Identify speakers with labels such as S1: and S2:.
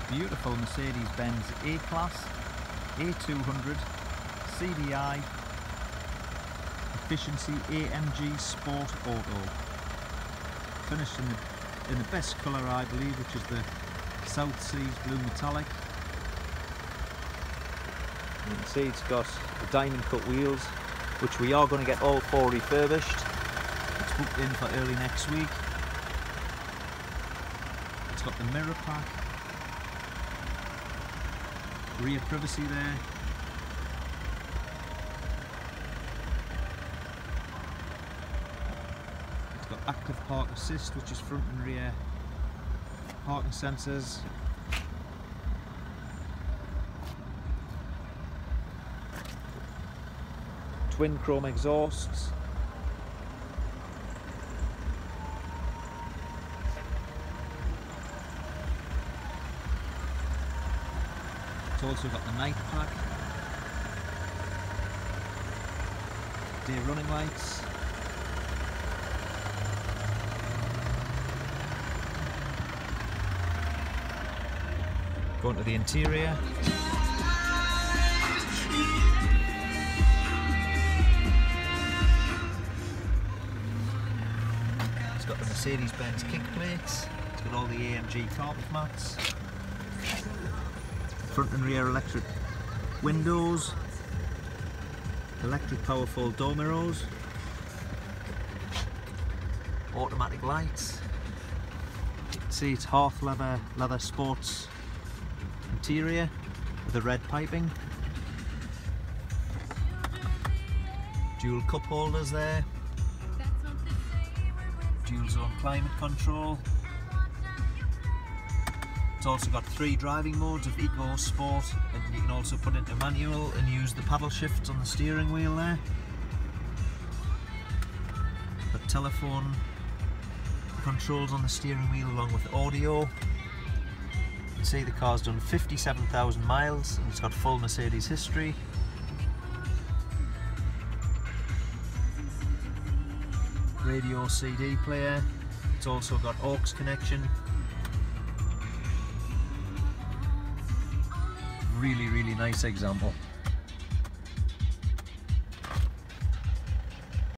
S1: Beautiful Mercedes-Benz A-Class, A200, CDI, efficiency AMG Sport Auto. Finished in the best colour I believe, which is the South Seas Blue Metallic. You can see it's got the diamond cut wheels, which we are going to get all four refurbished. It's booked in for early next week. It's got the mirror pack, rear privacy there. It's got active park assist, which is front and rear parking sensors. Twin chrome exhausts. It's also got the night pack, day running lights, going to the interior. It's got the Mercedes-Benz kick plates, it's got all the AMG carpet mats, front and rear electric windows, electric power fold door mirrors, automatic lights. You can see it's half leather sports interior with the red piping, dual cup holders there, dual zone climate control. It's also got 3 driving modes of Eco, Sport, and you can also put it into manual and use the paddle shifts on the steering wheel there. Got telephone controls on the steering wheel along with audio. You can see the car's done 57,000 miles and it's got full Mercedes history. Radio CD player. It's also got aux connection. Really nice example.